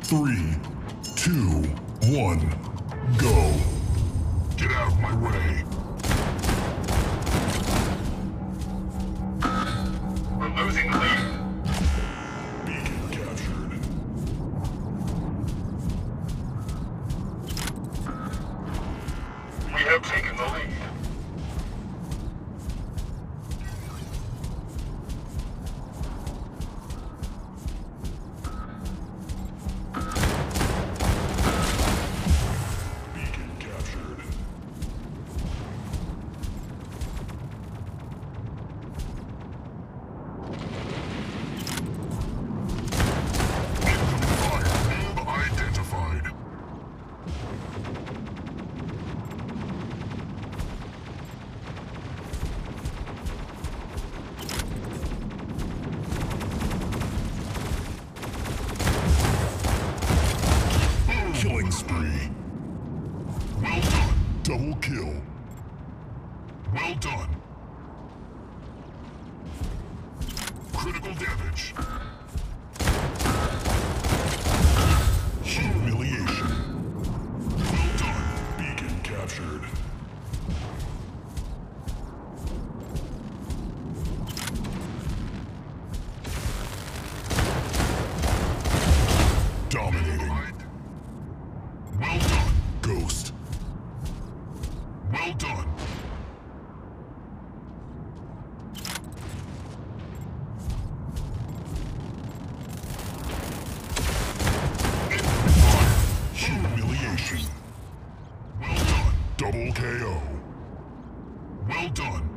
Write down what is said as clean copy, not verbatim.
3, 2, 1, go. Get out of my way. We're losing the lead. Beacon captured. We have taken the lead. Beacon captured. Incoming fire. Name identified. Killing spree. Well done. Double kill. Well done. Critical damage. Humiliation. Well done. Beacon captured. Dominating. Well done. Ghost. Well done. Humiliation. Well done. Double KO. Well done.